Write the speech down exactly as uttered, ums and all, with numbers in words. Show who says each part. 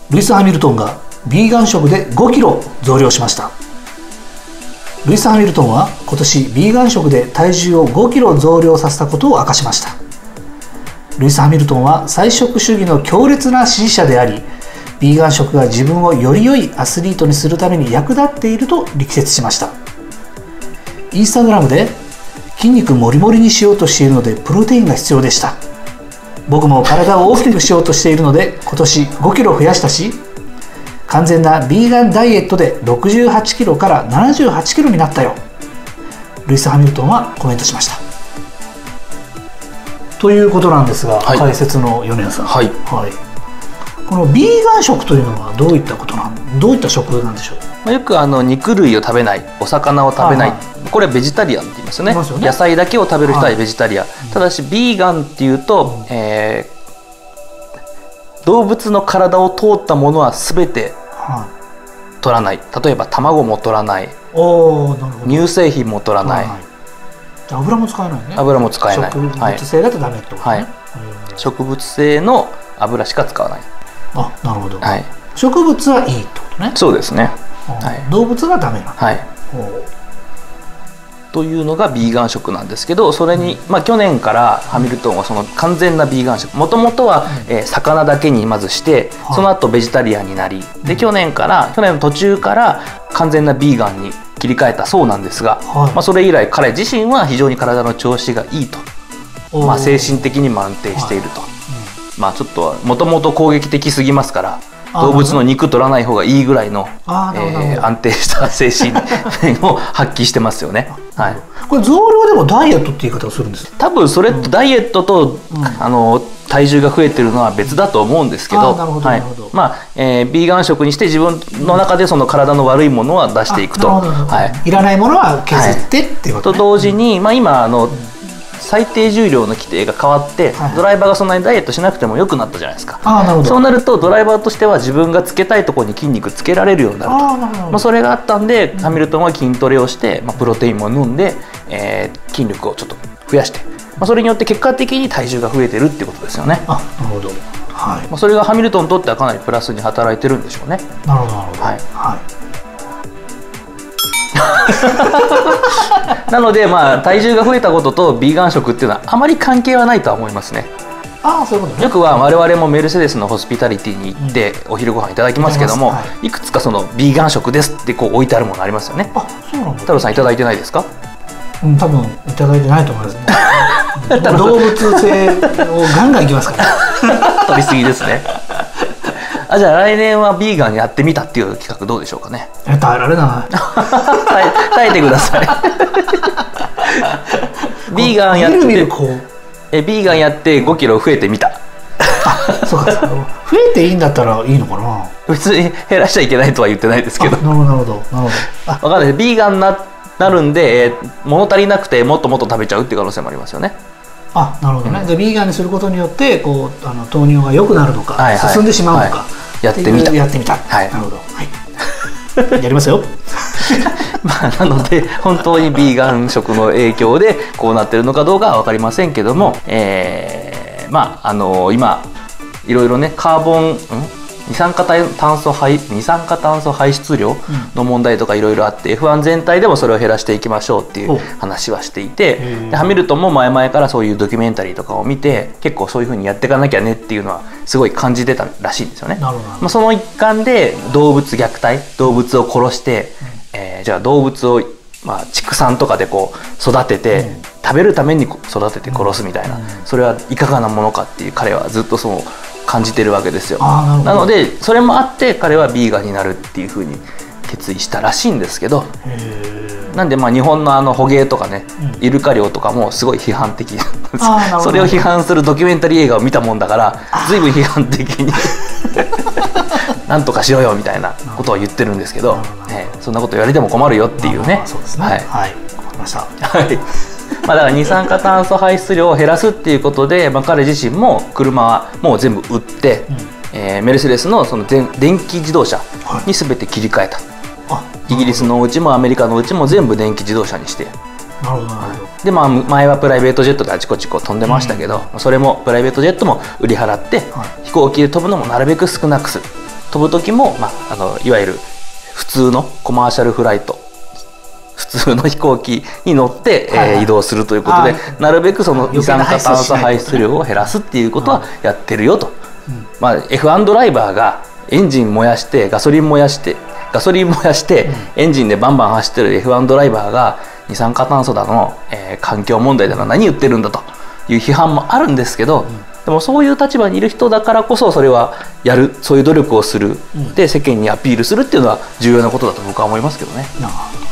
Speaker 1: ルイス・ハミルトンがビーガン食でごキロ増量しました。ルイス・ハミルトンは今年ビーガン食で体重をごキロ増量させたことを明かしました。ルイス・ハミルトンは菜食主義の強烈な支持者であり、ビーガン食が自分をより良いアスリートにするために役立っていると力説しました。インスタグラムで筋肉もりもりにしようとしているのでプロテインが必要でした。僕も体を大きくしようとしているので今年ごキロ増やしたし、完全なビーガンダイエットでろくじゅうはちキロからななじゅうはちキロになったよ。ルイス・ハミルトンはコメントしました。ということなんですが、はい、解説の米谷さん、
Speaker 2: はい
Speaker 1: はい、このビーガン食というのはどういったことなんどういった食なんでしょう。
Speaker 2: よくあの肉類を食べない、お魚を食べない、はい、これはベジタリアンって言いますよね。
Speaker 1: ますよね。
Speaker 2: 野菜だけを食べる人はベジタリアン、はい、ただしビーガンっていうと、うん、えー、動物の体を通ったものは全て取らない、例えば卵も取らない、
Speaker 1: おー、なるほど、
Speaker 2: 乳製品も取らない、はいはい、
Speaker 1: 油も使えないね。
Speaker 2: 油も使えない、
Speaker 1: 植物性だとダメってことね、はい、
Speaker 2: 植物性の油しか使わない。
Speaker 1: あ、なるほど、
Speaker 2: はい、
Speaker 1: 植物はいいってことね。
Speaker 2: そうですね、
Speaker 1: はい、動物はダメなの、
Speaker 2: はい、というのがビーガン食なんですけど、それに、まあ、去年からハミルトンはその完全なビーガン食、もともとは、うん、えー、魚だけにまずして、はい、その後ベジタリアンになり、で、うん、去年から去年の途中から完全なビーガンに切り替えたそうなんですが、はい、まあ、それ以来彼自身は非常に体の調子がいいと、まあ、精神的にも安定していると、はい、うん、まあちょっともともと攻撃的すぎますから動物の肉取らない方がいいぐらいの、えー、安定した精神面を発揮してますよね。はい、
Speaker 1: これ増量でもダイエットって言い方をするんです。
Speaker 2: 多分それとダイエットと、うん、あの体重が増えてるのは別だと思うんですけど、まあ、えー、ビーガン食にして自分の中でその体の悪いものは出していくと、
Speaker 1: はい、いらないものは削ってっていうことね。
Speaker 2: と同時に、まあ、今あの、うん、最低重量の規定が変わって、はい、ドライバーがそんなにダイエットしなくてもよくなったじゃないですか。
Speaker 1: あ、なるほど。
Speaker 2: そうなるとドライバーとしては自分がつけたいところに筋肉つけられるようになると。あ、なるほど。まあ、それがあったんで、うん、ハミルトンは筋トレをして、まあ、プロテインも飲んで、えー、筋力をちょっと増やして、まあ、それによって結果的に体重が増えてるっていうことですよね。
Speaker 1: あ、なるほど。はい。
Speaker 2: まあ、それがハミルトンにとってはかなりプラスに働いてるんでしょうね。
Speaker 1: なるほど、なるほど。はい。はい。
Speaker 2: なので、まあ、体重が増えたこととビーガン食っていうのはあまり関係はないとは思いますね。
Speaker 1: ああ、そういうことね。
Speaker 2: よくは我々もメルセデスのホスピタリティに行ってお昼ご飯いただきますけども、はい、いくつかそのビーガン食ですってこう置いてあるものありますよね。
Speaker 1: あ、そうなんだ。
Speaker 2: 太郎さんいただいてないですか？
Speaker 1: うん、多分いただいてないと思いますね。動物性をガンガンいきますから。
Speaker 2: 取りすぎですね。あ、じゃあ来年はビーガンやってみたっていう企画どうでしょうかね。
Speaker 1: え、耐えられない。
Speaker 2: 耐え、耐えてください。ビーガンやってえビーガンやってごキロ増えてみた。
Speaker 1: あ、そうか、増えていいんだったらいいのかな。
Speaker 2: 別に減らしちゃいけないとは言ってないですけど。
Speaker 1: なるほど、なるほど、なるほど。
Speaker 2: 分かんない。ビーガンに な, なるんで、えー、物足りなくてもっともっと食べちゃうっていう可能性もありますよね。
Speaker 1: あ、なるほどね。うん、でビーガンにすることによってこうあの糖尿が良くなるのか、はいはい、進んでしまうのか、はい、
Speaker 2: やってみた。
Speaker 1: やってみた。はい。なるほど。はい。やりますよ。
Speaker 2: まあなので本当にビーガン食の影響でこうなってるのかどうかは分かりませんけども、えー、まああの今いろいろねカーボンん二酸化炭素排二酸化炭素排出量の問題とかいろいろあって、うん、エフワン 全体でもそれを減らしていきましょうっていう話はしていて、でハミルトンも前々からそういうドキュメンタリーとかを見て結構そういうふうにやっていかなきゃねっていうのはすごい感じてたらしいんですよね。まあその一環で動物虐待、動物を殺して、うん、えー、じゃあ動物をまあ畜産とかでこう育てて、うん、食べるために育てて殺すみたいな、うん、それはいかがなものかっていう彼はずっとそう感じてるわけですよ。な, なのでそれもあって彼はビーガンになるっていうふうに決意したらしいんですけど、なんでまあ日本のあの捕鯨とかね、うん、イルカ漁とかもすごい批判的それを批判するドキュメンタリー映画を見たもんだから随分批判的になんとかしろよみたいなことを言ってるんですけど、ね、そんなこと言われても困るよっていうね。
Speaker 1: そうですね。はい、はい、わかりました。
Speaker 2: はい。まあだから二酸化炭素排出量を減らすっていうことで、まあ、彼自身も車はもう全部売って、うん、えー、メルセデスのその電気自動車に全て切り替えた、はい、イギリスのうちもアメリカのうちも全部電気自動車にして。
Speaker 1: なるほど、なるほど。
Speaker 2: でまあ前はプライベートジェットであちこちこう飛んでましたけど、うん、それもプライベートジェットも売り払って、はい、飛行機で飛ぶのもなるべく少なくする飛ぶ時も、まあ、あのいわゆる普通のコマーシャルフライト普通の飛行機に乗って、はいはい、えー、移動するということで、なるべくその二酸化炭素排出量を減らすっていうことはやってるよと、うん、まあ、エフワン ドライバーがエンジン燃やしてガソリン燃やしてガソリン燃やして、うん、エンジンでバンバン走ってる エフワン ドライバーが二酸化炭素だの、えー、環境問題だの何言ってるんだという批判もあるんですけど、うん、でもそういう立場にいる人だからこそそれはやる、そういう努力をする、で世間にアピールするっていうのは重要なことだと僕は思いますけどね。